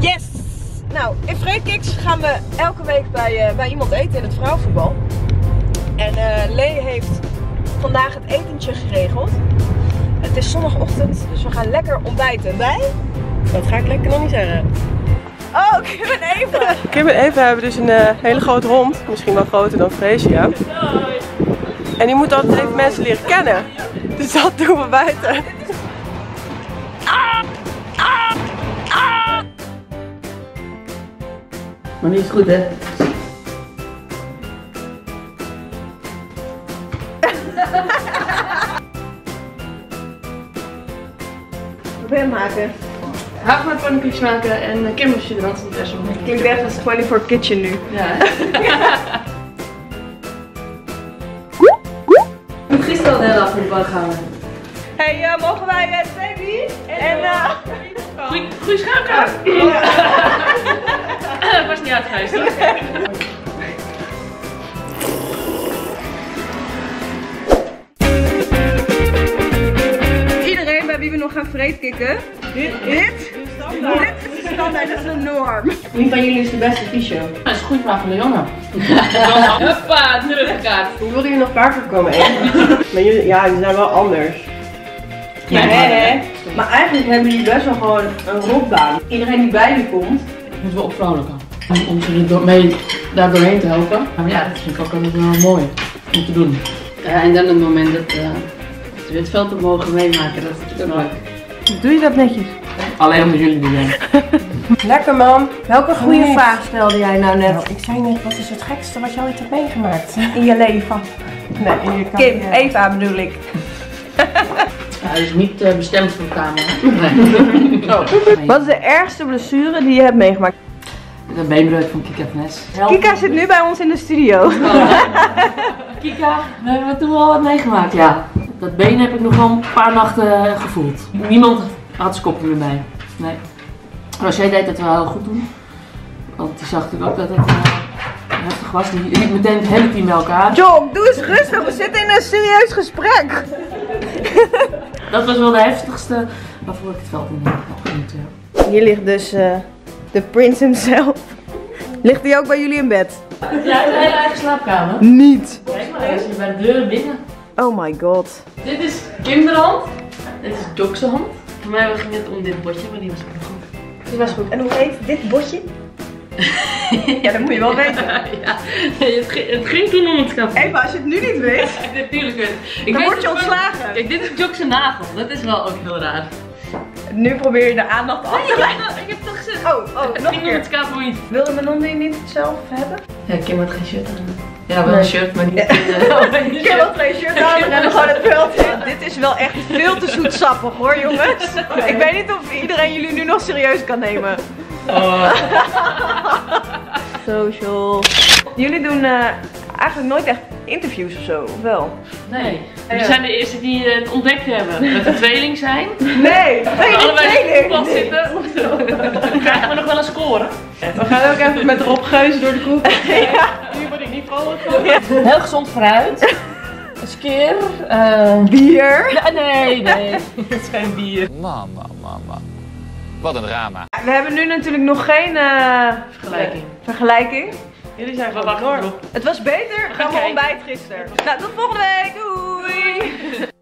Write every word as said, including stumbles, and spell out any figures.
Yes! Nou, in Vreedkiks gaan we elke week bij, uh, bij iemand eten in het vrouwenvoetbal. En uh, Lee heeft vandaag het etentje geregeld. Het is zondagochtend, dus we gaan lekker ontbijten bij... Dat ga ik lekker nog niet zeggen. Oh, Kim en Eva! Kim en Eva hebben dus een uh, hele grote hond. Misschien wel groter dan Freesia. En die moet altijd even mensen leren kennen. Dus dat doen we buiten. Maar nu is het goed, hè? Wat wil je maken? Haag met pannenkoekjes maken en Kim was je de rand van het restaurant. Klinkt echt als vierentwintig Kitchen nu. Ja. Ik moet gisteren al de hele avond op de bank gaan. Hey, uh, mogen wij uh, twee bier? En uh... Goeie, goeie schaamkaart! Dat was niet uitgehuisd, hoor. Iedereen bij wie we nog gaan vreedkikken. Dit, dit, dit is de standaard, dat is de norm. Wie van jullie is de beste t-shirt? Dat is een goede vraag van Leona. Huppa, terugkaart. Hoe wilden jullie nog vaker komen eten? Maar jullie, ja, die zijn wel anders. Ja, hè, hè? Maar eigenlijk hebben jullie best wel gewoon een rotbaan. Iedereen die bij jullie komt, moeten we opvrouwelijken. Om ze er door, mee daar doorheen te helpen. Maar ja, dat vind ik ook altijd wel mooi om te doen. Ja, en dan het moment dat uh, we het veld op mogen meemaken, dat is natuurlijk ook leuk. Doe je dat netjes? Alleen omdat jullie er zijn. Lekker man. Welke goede Nee. vraag stelde jij nou net? Nou, ik zei net, wat is het gekste wat je ooit hebt meegemaakt in je leven? Nee, in je Kim, carrière. Eva bedoel ik. Ja, hij is niet uh, bestemd voor de camera. Nee. Oh. Wat is de ergste blessure die je hebt meegemaakt? De beenbreuk van Kika van Nes. Kika zit nu bij ons in de studio. Kika, we hebben toen wel wat meegemaakt, ja. Dat been heb ik nog wel een paar nachten gevoeld. Niemand had zijn kop meer bij. Nee. Roger deed het wel heel goed doen. Want die zag natuurlijk ook dat het uh, heftig was. Die liep meteen het hele team bij elkaar. John, doe eens rustig. We zitten in een serieus gesprek. Dat was wel de heftigste waarvoor ik het veld in heb moeten. Hier ligt dus uh, de prins himself. Ligt hij ook bij jullie in bed? Ja, het is een hele eigen slaapkamer. Niet. Kijk maar, hij zit bij de deur binnen. Oh my god. Dit is kinderhand. Dit is Dokse hand. Voor mij ging het om dit botje, maar die was ook goed. Die was goed. En hoe heet dit botje? Ja, dat moet je wel weten. Ja, het, ging, het ging toen om het schap. Eva, als je het nu niet weet, Natuurlijk weet ik. dan weet word je het ontslagen. Kijk, dit is Jokse nagel. Dat is wel ook heel raar. Nu probeer je de aandacht af te leiden. Ik heb toch gezegd. Oh, oh, Het nog ging een om keer. het scapuit. Wilde Manon die niet zelf hebben? Ja, Kim had geen shirt aan. Ja, wel Nee. een shirt, maar niet. Ja. Ik heb wel twee shirts aan en dan gewoon het veld in. Dit is wel echt veel te zoetsappig hoor jongens. Ik weet niet of iedereen jullie nu nog serieus kan nemen. Oh. Social. Jullie doen uh, eigenlijk nooit echt interviews of zo, of wel? Nee. Jullie zijn de eerste die het ontdekt hebben. Dat we tweeling zijn. Nee, nee, Allebei in de nee, voetbal nee. zitten. Dan krijgen we nog wel een score. We gaan ook even met Rob Geuze door de koek. Ja. Nu word ik niet vrolijk van. Heel gezond fruit. Een skeer. Uh... Bier. Ja, nee, nee. Het is geen bier. Mama, mama. Wat een drama. We hebben nu natuurlijk nog geen uh, Vergelijking. vergelijking. Jullie zijn We gewoon wachten door. erop. Het was beter dan mijn kijken. ontbijt gisteren. Nou, tot volgende week. Doei!